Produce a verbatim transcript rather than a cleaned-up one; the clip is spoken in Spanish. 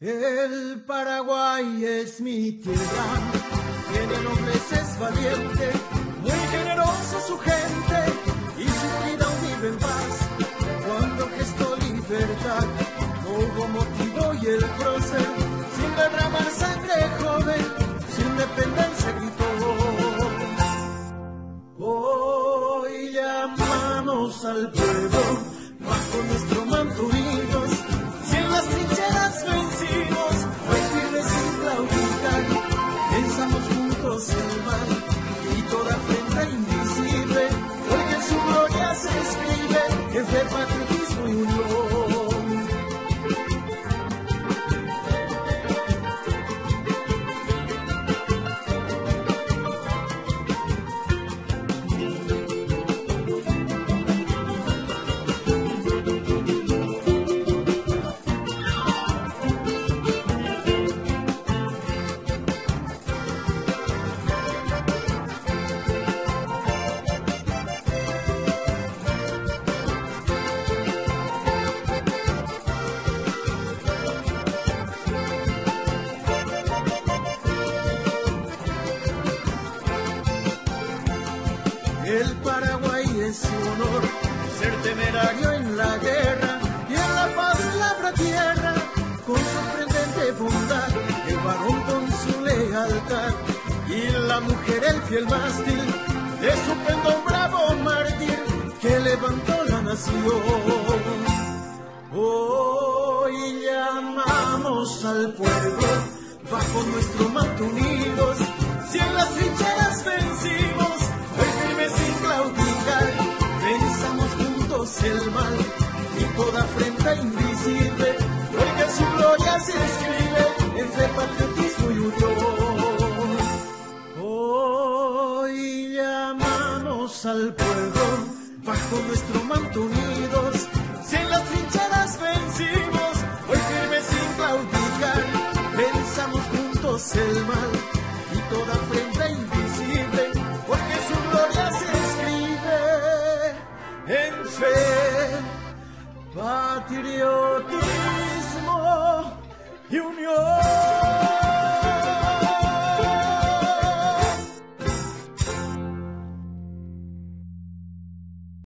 El Paraguay es mi tierra, tiene nobleza, es valiente, muy generosa su gente y su vida vive en paz. Cuando gestó libertad, no hubo motivo y el prócer, sin derramar sangre joven, su independencia gritó. Hoy llamamos al pueblo, bajo nuestro manto unidos, si en las trincheras vencimos, hoy firmes sin claudicar, pensamos juntos el mal y toda frente invisible, porque en su gloria se escribe es de patriotismo y unión. El Paraguay es su honor, ser temerario en la guerra y en la paz labra tierra, con sorprendente bondad, el varón con su lealtad y la mujer el fiel mástil de su pendón bravo mártir que levantó la nación. Hoy llamamos al pueblo, bajo nuestro manto unidos, si en las trincheras vencimos, sin claudicar, pensamos juntos el mal y toda afrenta invisible, porque su gloria se escribe entre patriotismo y unión. Hoy llamamos al pueblo, bajo nuestro manto unidos, si en las trincheras vencimos, hoy firmes sin claudicar, pensamos juntos el mal y toda afrenta invisible, porque su gloria se escribe en fe patriótica.